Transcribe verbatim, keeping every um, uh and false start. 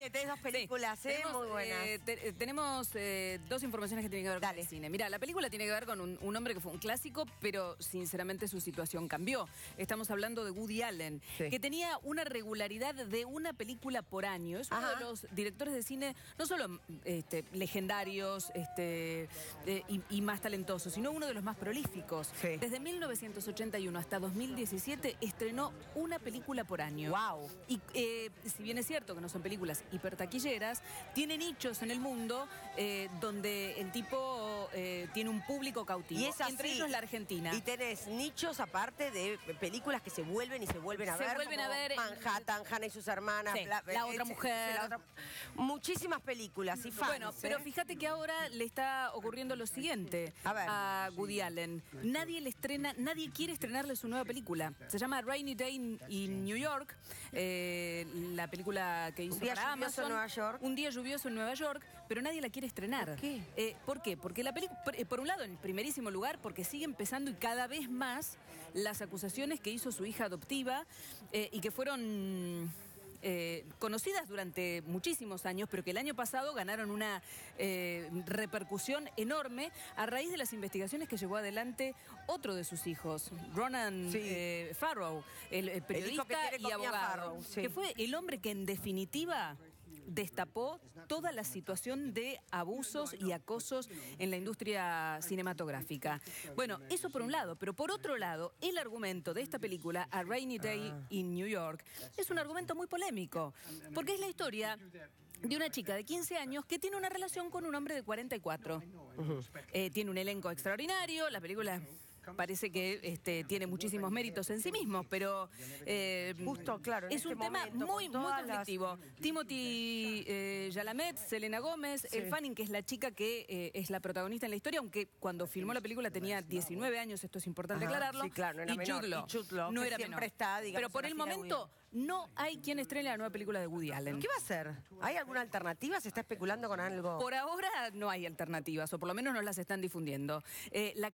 que tenés dos películas, Sí, ¿eh? tenemos, Muy buenas. eh, te- tenemos eh, dos informaciones que tienen que ver Dale. con el cine. Mira, la película tiene que ver con un, un hombre que fue un clásico, pero sinceramente su situación cambió. Estamos hablando de Woody Allen, Sí. que tenía una regularidad de una película por año. Es uno Ajá. de los directores de cine, no solo este, legendarios este, eh, y, y más talentosos, sino uno de los más prolíficos. Sí. Desde mil novecientos ochenta y uno hasta dos mil diecisiete estrenó una película por año. Wow. Y eh, si bien es cierto que no son películas hipertaquilleras, tiene nichos en el mundo eh, donde el tipo eh, tiene un público cautivo. Y es así. Entre ellos la Argentina. Y tenés nichos aparte de películas que se vuelven y se vuelven a Se ver. vuelven como a ver en- Manhattan, Hannah y sus hermanas. Sí, bla- La otra eh, mujer. sí, la otra- Muchísimas películas y fans. Bueno, pero ¿eh? fíjate que ahora le está ocurriendo lo siguiente A ver. a Woody Allen. Nadie le estrena, nadie quiere estrenarle su nueva película. Se llama Rainy Day in, in New York, eh, la película que hizo Un día para lluvioso Amazon. en Nueva York. Un día lluvioso en Nueva York, pero nadie la quiere estrenar. ¿Por qué? Eh, ¿por qué? Porque la película, por, eh, por un lado, en primerísimo lugar, porque sigue empezando y cada vez más las acusaciones que hizo su hija adoptiva eh, y que fueron Eh, conocidas durante muchísimos años, pero que el año pasado ganaron una eh, repercusión enorme a raíz de las investigaciones que llevó adelante otro de sus hijos, Ronan Sí. eh, Farrow, el, el periodista que tiene y con Mia abogado, Farrow, sí. que fue el hombre que en definitiva destapó toda la situación de abusos y acosos en la industria cinematográfica. Bueno, eso por un lado, pero por otro lado, el argumento de esta película, A Rainy Day in New York, es un argumento muy polémico, porque es la historia de una chica de quince años que tiene una relación con un hombre de cuarenta y cuatro. Uh-huh. eh, tiene un elenco extraordinario, la película parece que este, tiene muchísimos méritos en sí mismo, pero eh, Justo, claro, en es este un tema momento, muy, con muy todas las- conflictivo. Timothy eh, Chalamet, Selena Gómez, Sí. Elle Fanning, que es la chica que eh, es la protagonista en la historia, aunque cuando filmó la película tenía diecinueve años, esto es importante Ajá, aclararlo. sí, claro, no era y menor. Jude Law, Y Jude Law, no que era siempre menor. está, digamos, Pero por en el la fila de momento no hay quien estrene la nueva película de Woody Allen. ¿Qué va a hacer? ¿Hay alguna alternativa? ¿Se está especulando con algo? Por ahora no hay alternativas, o por lo menos no las están difundiendo. Eh, la